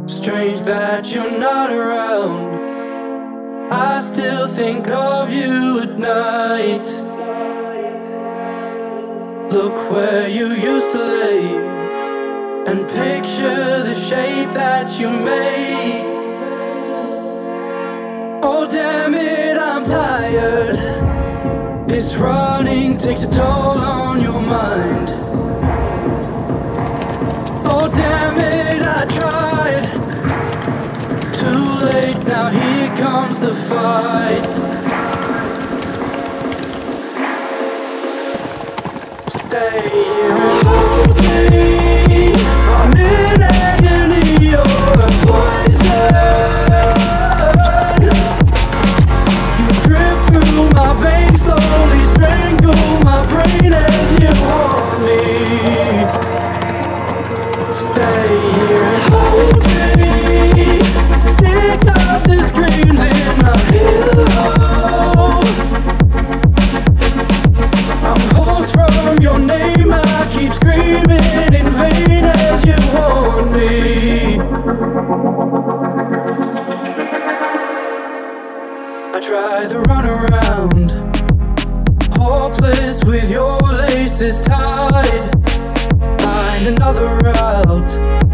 Strange that you're not around. I still think of you at night. Look where you used to lay and picture the shape that you made. Oh damn it, I'm tired. This running takes a toll on your mind. Oh damn it, I tried. Too late, now here comes the fight. Stay here and hold me. I'm in agony, you're a poison. You drip through my veins, slowly strangle my brain as you haunt me. Stay here and hold me. Sick of the screams in my pillow. I'm hoarse from your name, I keep screaming in vain as you haunt me. I try the runaround, hopeless with your laces tied. Find another route.